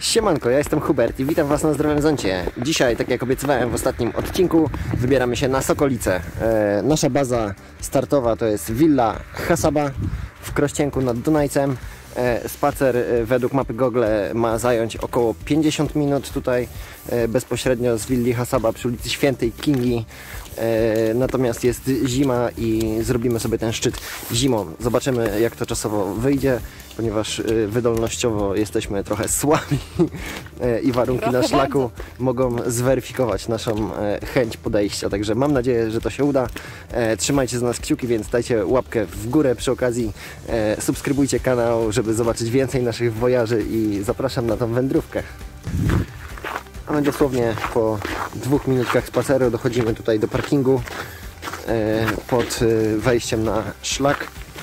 Siemanko, ja jestem Hubert i witam Was na Zdrowym Zoncie. Dzisiaj, tak jak obiecywałem w ostatnim odcinku, wybieramy się na Sokolice. Nasza baza startowa to jest Villa Hasaba w Krościenku nad Dunajcem. Spacer według mapy Google ma zająć około 50 minut tutaj bezpośrednio z Willi Hasaba przy ulicy Świętej Kingi. Natomiast jest zima i zrobimy sobie ten szczyt zimą. Zobaczymy, jak to czasowo wyjdzie, ponieważ wydolnościowo jesteśmy trochę słabi i warunki na szlaku mogą zweryfikować naszą chęć podejścia. Także mam nadzieję, że to się uda. Trzymajcie z nas kciuki, więc dajcie łapkę w górę przy okazji. Subskrybujcie kanał, żeby zobaczyć więcej naszych wojaży i zapraszam na tą wędrówkę. A my dosłownie po 2 minutkach spaceru dochodzimy tutaj do parkingu pod wejściem na szlak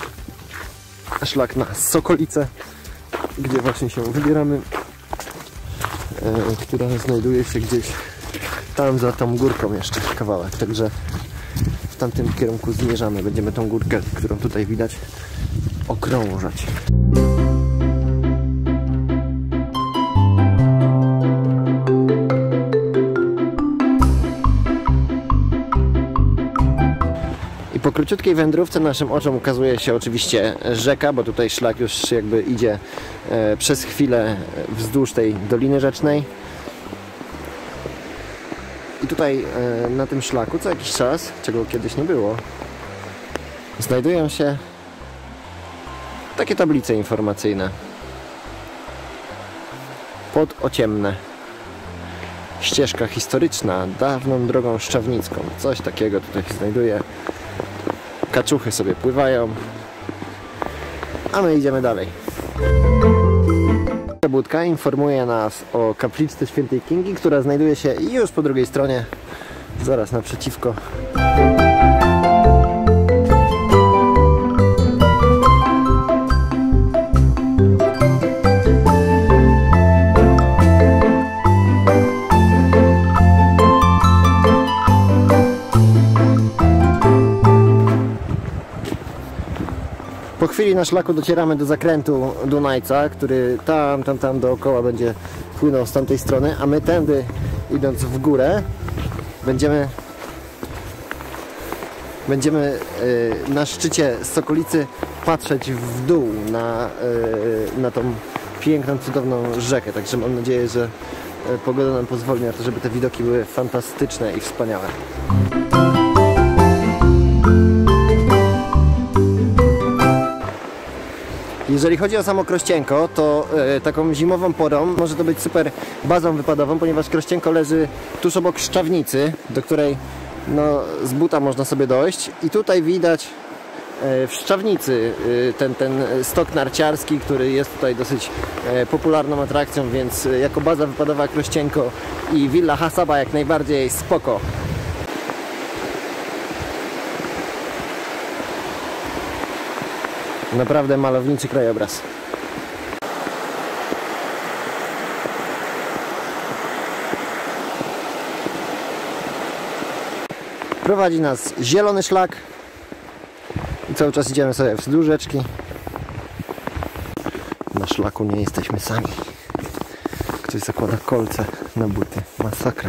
na Sokolice, gdzie właśnie się wybieramy, która znajduje się gdzieś tam za tą górką jeszcze kawałek, także w tamtym kierunku zmierzamy. Będziemy tą górkę, którą tutaj widać, okrążać. Po króciutkiej wędrówce naszym oczom ukazuje się oczywiście rzeka, bo tutaj szlak już jakby idzie przez chwilę wzdłuż tej Doliny Rzecznej. I tutaj na tym szlaku co jakiś czas, czego kiedyś nie było, znajdują się takie tablice informacyjne. Podociemne. Ścieżka historyczna, dawną drogą szczawnicką. Coś takiego tutaj się znajduje. Kaczuchy sobie pływają, a my idziemy dalej. Budka informuje nas o kapliczce Świętej Kingi, która znajduje się już po drugiej stronie, zaraz naprzeciwko. Po chwili na szlaku docieramy do zakrętu Dunajca, który tam dookoła będzie płynął z tamtej strony, a my tędy, idąc w górę, będziemy na szczycie Sokolicy patrzeć w dół na tą piękną, cudowną rzekę. Także mam nadzieję, że pogoda nam pozwoli na to, żeby te widoki były fantastyczne i wspaniałe. Jeżeli chodzi o samo Krościenko, to taką zimową porą może to być super bazą wypadową, ponieważ Krościenko leży tuż obok Szczawnicy, do której no, z buta można sobie dojść. I tutaj widać w Szczawnicy ten stok narciarski, który jest tutaj dosyć popularną atrakcją, więc jako baza wypadowa Krościenko i Villa Hasaba jak najbardziej spoko. Naprawdę malowniczy krajobraz. Prowadzi nas zielony szlak i cały czas idziemy sobie wzdłuż rzeczki. Na szlaku nie jesteśmy sami. Ktoś zakłada kolce na buty. Masakra.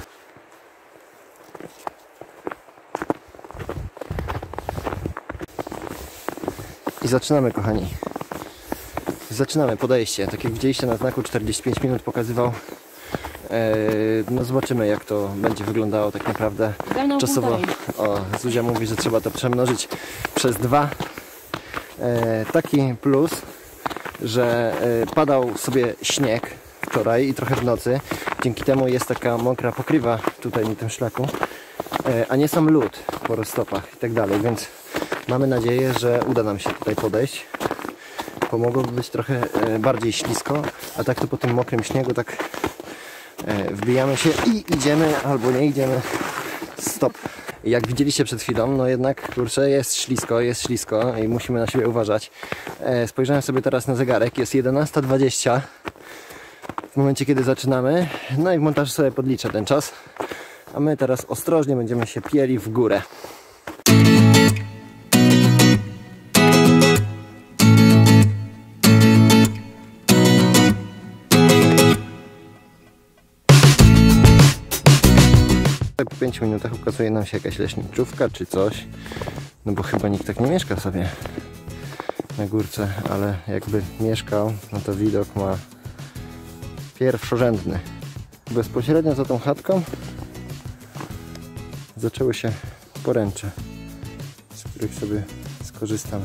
I zaczynamy, kochani. Zaczynamy podejście. Tak jak widzieliście na znaku, 45 minut pokazywał. No zobaczymy, jak to będzie wyglądało tak naprawdę czasowo. O, Zuzia mówi, że trzeba to przemnożyć przez 2. Taki plus, że padał sobie śnieg wczoraj i trochę w nocy. Dzięki temu jest taka mokra pokrywa tutaj na tym szlaku, a nie sam lód po roztopach i tak dalej, więc mamy nadzieję, że uda nam się tutaj podejść. Pomogłoby być trochę bardziej ślisko, a tak to po tym mokrym śniegu tak wbijamy się i idziemy albo nie idziemy. Stop. Jak widzieliście przed chwilą, no jednak kurczę, jest ślisko i musimy na siebie uważać. Spojrzałem sobie teraz na zegarek, jest 11:20 w momencie, kiedy zaczynamy. No i w montażu sobie podliczę ten czas, a my teraz ostrożnie będziemy się pieli w górę. tutaj po 5 minutach ukazuje nam się jakaś leśniczówka czy coś. No bo chyba nikt tak nie mieszka sobie na górce, ale jakby mieszkał, no to widok ma pierwszorzędny. Bezpośrednio za tą chatką zaczęły się poręcze, z których sobie skorzystamy.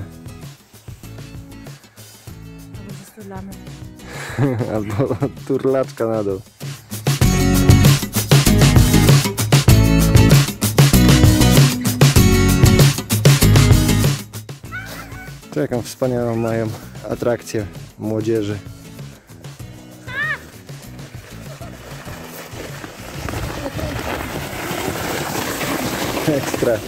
Albo turlaczka na dół. To jaką wspaniałą mają atrakcję młodzieży. Ekstra.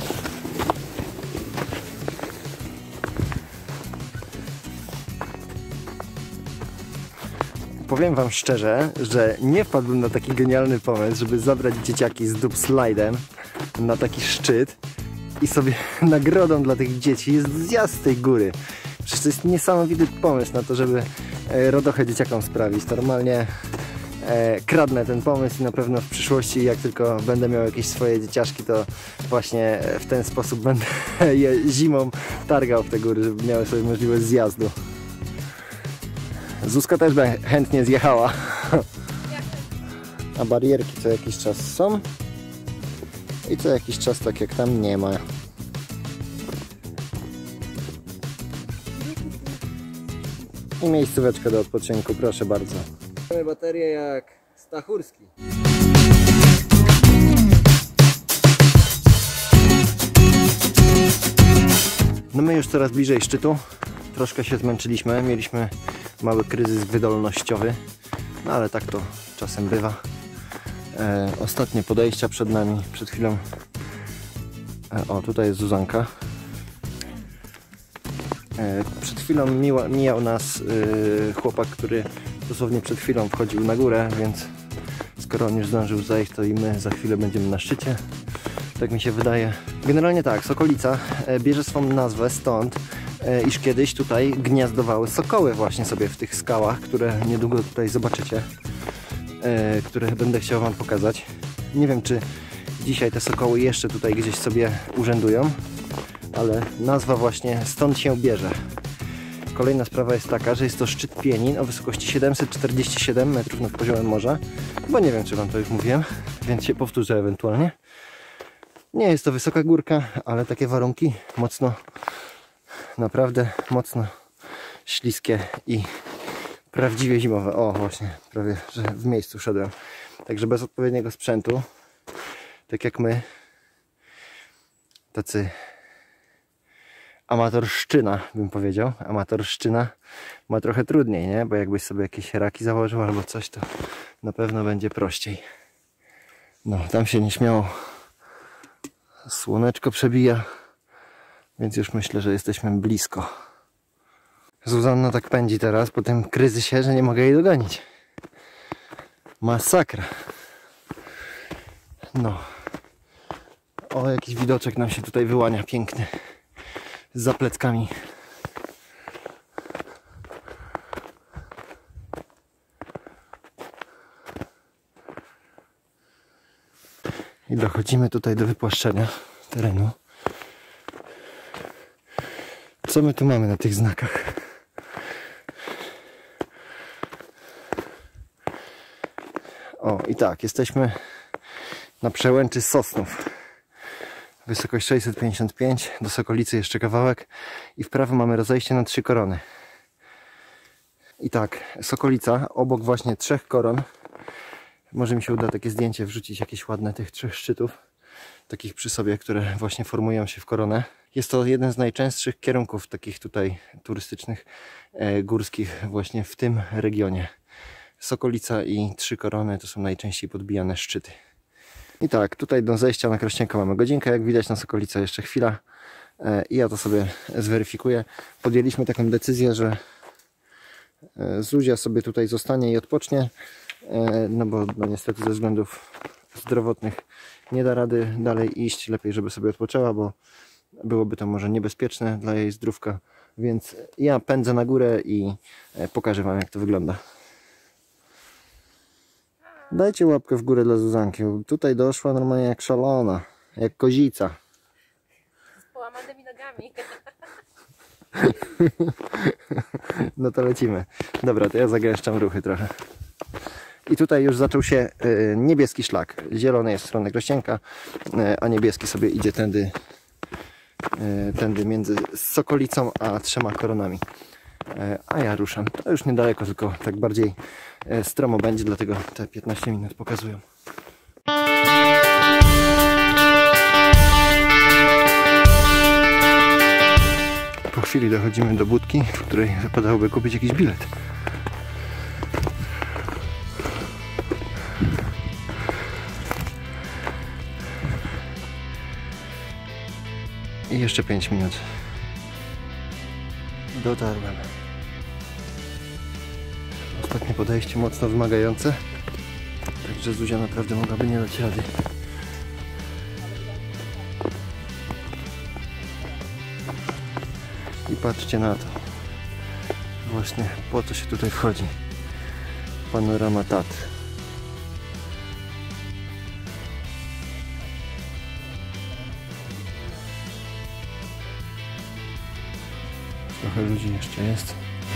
Powiem wam szczerze, że nie wpadłbym na taki genialny pomysł, żeby zabrać dzieciaki z dupslajdem na taki szczyt i sobie nagrodą dla tych dzieci jest zjazd z tej góry. Przecież to jest niesamowity pomysł na to, żeby radochę dzieciakom sprawić. Normalnie kradnę ten pomysł i na pewno w przyszłości, jak tylko będę miał jakieś swoje dzieciaszki, to właśnie w ten sposób będę je zimą targał w te góry, żeby miały sobie możliwość zjazdu. Zuzka też by chętnie zjechała. A barierki co jakiś czas są i co jakiś czas tak jak tam nie ma. I miejscóweczka do odpoczynku, proszę bardzo. Mamy baterię jak Stachurski. No my już coraz bliżej szczytu. Troszkę się zmęczyliśmy, mieliśmy mały kryzys wydolnościowy, no ale tak to czasem bywa. Ostatnie podejścia przed nami, przed chwilą. O, tutaj jest Zuzanka. Przed chwilą mijał nas chłopak, który dosłownie przed chwilą wchodził na górę, więc skoro on już zdążył zejść, to i my za chwilę będziemy na szczycie. Tak mi się wydaje. Generalnie tak, Sokolica bierze swą nazwę stąd, iż kiedyś tutaj gniazdowały sokoły właśnie sobie w tych skałach, które niedługo tutaj zobaczycie, które będę chciał wam pokazać. Nie wiem, czy dzisiaj te sokoły jeszcze tutaj gdzieś sobie urzędują, ale nazwa właśnie stąd się bierze. Kolejna sprawa jest taka, że jest to szczyt Pienin o wysokości 747 metrów nad poziomem morza, bo nie wiem, czy wam to już mówiłem, więc się powtórzę ewentualnie. Nie jest to wysoka górka, ale takie warunki mocno, naprawdę mocno śliskie i prawdziwie zimowe. O, właśnie, prawie że w miejscu szedłem. Także bez odpowiedniego sprzętu, tak jak my, tacy amatorszczyna, bym powiedział. Amatorszczyna ma trochę trudniej, nie? Bo jakbyś sobie jakieś raki założył albo coś, to na pewno będzie prościej. No, tam się nieśmiało słoneczko przebija, więc już myślę, że jesteśmy blisko. Zuzanna tak pędzi teraz po tym kryzysie, że nie mogę jej dogonić. Masakra. No. O, jakiś widoczek nam się tutaj wyłania, piękny. Za pleckami. I dochodzimy tutaj do wypłaszczenia terenu. Co my tu mamy na tych znakach? O, i tak, jesteśmy na przełęczy Sosnów. Wysokość 655, do Sokolicy jeszcze kawałek i w prawo mamy rozejście na 3 korony. I tak, Sokolica, obok właśnie 3 koron. Może mi się uda takie zdjęcie wrzucić, jakieś ładne tych 3 szczytów, takich przy sobie, które właśnie formują się w koronę. Jest to jeden z najczęstszych kierunków takich tutaj turystycznych, górskich właśnie w tym regionie. Sokolica i 3 korony to są najczęściej podbijane szczyty. I tak, tutaj do zejścia na Krościenko mamy godzinkę, jak widać na Sokolice jeszcze chwila i ja to sobie zweryfikuję. Podjęliśmy taką decyzję, że Zuzia sobie tutaj zostanie i odpocznie, no bo no niestety ze względów zdrowotnych nie da rady dalej iść, lepiej żeby sobie odpoczęła, bo byłoby to może niebezpieczne dla jej zdrówka, więc ja pędzę na górę i pokażę wam, jak to wygląda. Dajcie łapkę w górę dla Zuzanki. Tutaj doszła normalnie jak szalona. Jak kozica. Z połamanymi nogami. No to lecimy. Dobra, to ja zagęszczam ruchy trochę. I tutaj już zaczął się niebieski szlak. Zielony jest w stronę Krościenka, a niebieski sobie idzie tędy między Sokolicą a Trzema Koronami. A ja ruszam. To już niedaleko, tylko tak bardziej stromo będzie, dlatego te 15 minut pokazują. Po chwili dochodzimy do budki, w której wypadałoby kupić jakiś bilet. I jeszcze 5 minut. Dotarłem. Ostatnie podejście mocno wymagające. Także Zuzia naprawdę mogłaby nie dać rady. I patrzcie na to. Właśnie po to się tutaj wchodzi. Panorama Tatr. Trochę ludzi jeszcze jest.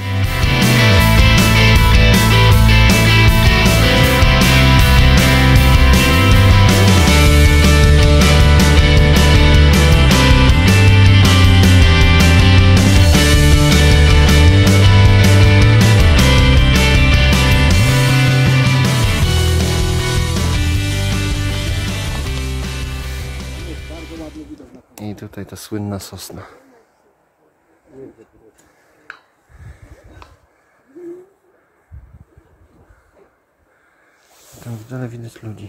I tutaj ta słynna sosna. Tam w dole widać ludzi.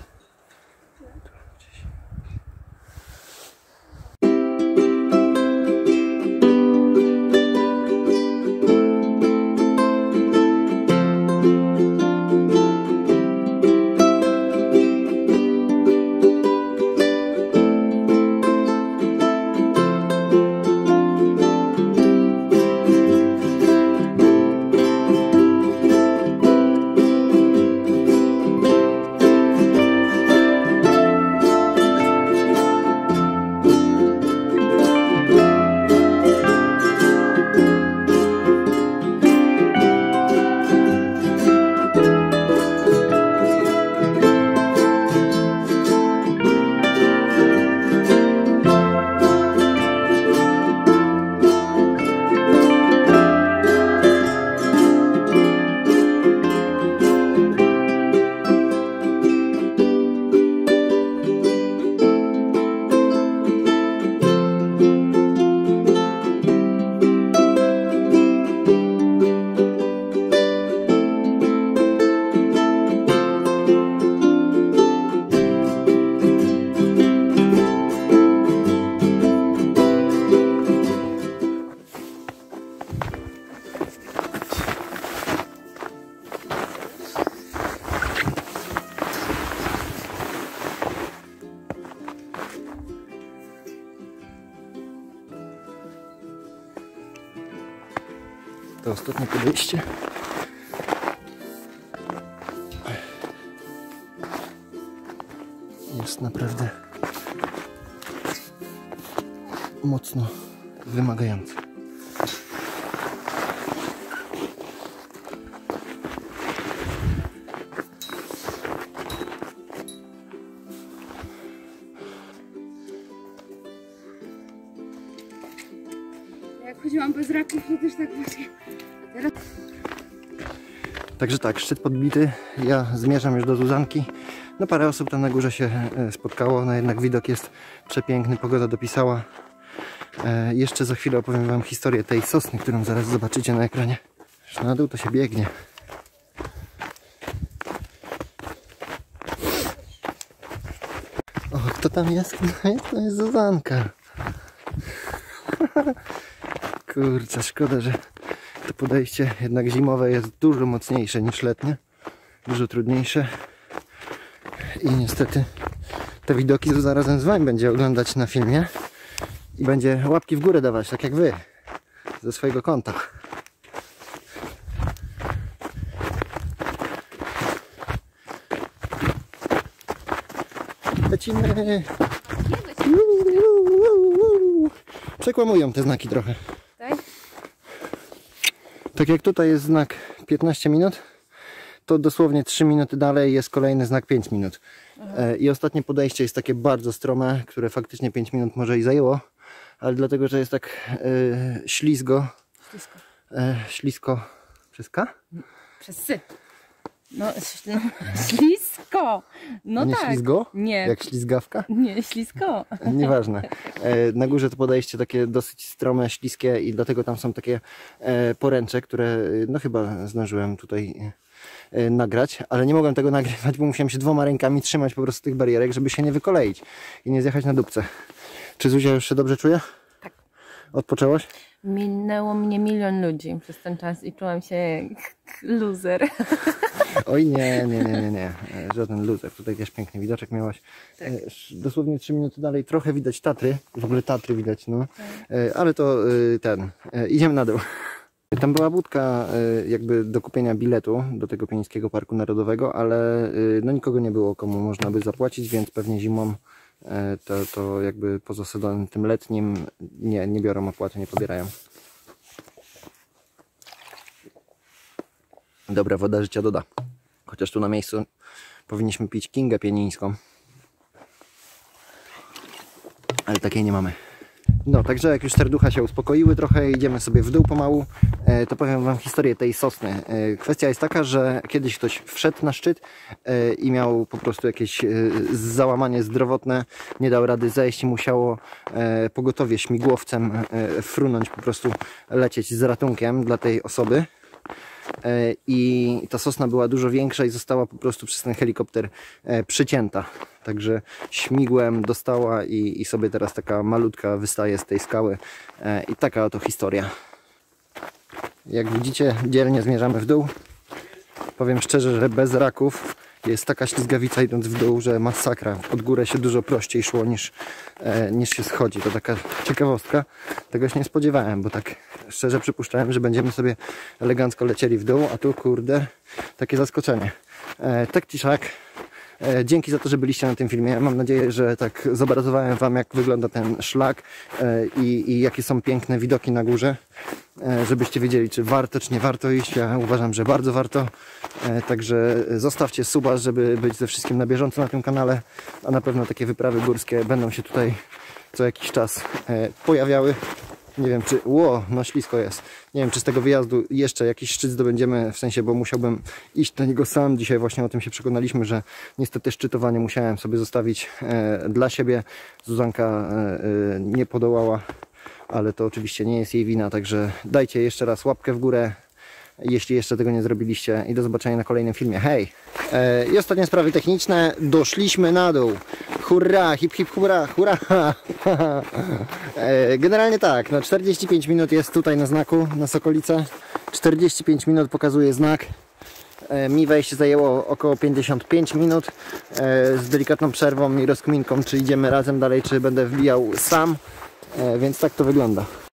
To ostatnie podejście. Jest naprawdę mocno wymagające. Jak chodziłam bez raków, to też tak właśnie. A teraz... Także tak, szczyt podbity. Ja zmierzam już do Zuzanki. No parę osób tam na górze się spotkało, no jednak widok jest przepiękny, pogoda dopisała. Jeszcze za chwilę opowiem wam historię tej sosny, którą zaraz zobaczycie na ekranie. Już na dół to się biegnie. O, kto tam jest? To jest Zuzanka. Kurczę, szkoda, że to podejście jednak zimowe jest dużo mocniejsze niż letnie. Dużo trudniejsze. I niestety te widoki Zuza razem z wami będzie oglądać na filmie. I będzie łapki w górę dawać, tak jak wy. Ze swojego konta. lecimy. Przekłamują te znaki trochę. Tak? Tak jak tutaj jest znak 15 minut, to dosłownie 3 minuty dalej jest kolejny znak 5 minut. I ostatnie podejście jest takie bardzo strome, które faktycznie 5 minut może i zajęło, ale dlatego, że jest tak ślizgo. Ślisko. Przez K? Przez sy. No, ślisko. No nie tak. ślizgo? Nie. Jak ślizgawka? Nie, ślisko. Nieważne. Na górze to podejście takie dosyć strome, śliskie i dlatego tam są takie poręcze, które no chyba zdążyłem tutaj nagrać, ale nie mogłem tego nagrywać, bo musiałem się 2 rękami trzymać po prostu tych barierek, żeby się nie wykoleić i nie zjechać na dupce. Czy Zuzia już się dobrze czuje? Tak. Odpoczęłaś? Minęło mnie 1 000 000 ludzi przez ten czas i czułam się jak loser. Oj nie. Żaden loser. Tutaj też piękny widoczek miałaś. Tak. Dosłownie 3 minuty dalej. Trochę widać Tatry. W ogóle Tatry widać, no. Tak. Ale to idziemy na dół. Tam była budka jakby do kupienia biletu do tego Pienińskiego Parku Narodowego, ale no nikogo nie było, komu można by zapłacić, więc pewnie zimą to jakby poza sezonem tym letnim nie biorą opłaty, nie pobierają. Dobra woda życia doda. Chociaż tu na miejscu powinniśmy pić Kingę Pienińską. Ale takiej nie mamy. No, także jak już serducha się uspokoiły trochę, idziemy sobie w dół pomału, to powiem wam historię tej sosny. Kwestia jest taka, że kiedyś ktoś wszedł na szczyt i miał po prostu jakieś załamanie zdrowotne, nie dał rady zejść i musiało pogotowie śmigłowcem frunąć, po prostu lecieć z ratunkiem dla tej osoby. I ta sosna była dużo większa i została po prostu przez ten helikopter przycięta. Także śmigłem dostała i sobie teraz taka malutka wystaje z tej skały. I taka oto historia. Jak widzicie, dzielnie zmierzamy w dół. Powiem szczerze, że bez raków jest taka ślizgawica idąc w dół, że masakra. Pod górę się dużo prościej szło niż się schodzi. To taka ciekawostka. Tego się nie spodziewałem, bo tak szczerze przypuszczałem, że będziemy sobie elegancko lecieli w dół, a tu kurde, takie zaskoczenie. Tak czy siak, dzięki za to, że byliście na tym filmie. Mam nadzieję, że tak zobrazowałem wam, jak wygląda ten szlak i jakie są piękne widoki na górze, żebyście wiedzieli, czy warto, czy nie warto iść. Ja uważam, że bardzo warto. Także zostawcie suba, żeby być ze wszystkim na bieżąco na tym kanale, a na pewno takie wyprawy górskie będą się tutaj co jakiś czas pojawiały. Nie wiem, czy... no ślisko jest. Nie wiem, czy z tego wyjazdu jeszcze jakiś szczyt zdobędziemy, w sensie, bo musiałbym iść do niego sam. Dzisiaj właśnie o tym się przekonaliśmy, że niestety szczytowanie musiałem sobie zostawić dla siebie. Zuzanka nie podołała, ale to oczywiście nie jest jej wina, także dajcie jeszcze raz łapkę w górę, jeśli jeszcze tego nie zrobiliście, i do zobaczenia na kolejnym filmie. Hej! I ostatnie sprawy techniczne. Doszliśmy na dół. Hurra! Hip hip hurra! Hurra! Generalnie tak, no 45 minut jest tutaj na znaku, na Sokolice. 45 minut pokazuje znak. Mi wejście zajęło około 55 minut z delikatną przerwą i rozkminką, czy idziemy razem dalej, czy będę wbijał sam. Więc tak to wygląda.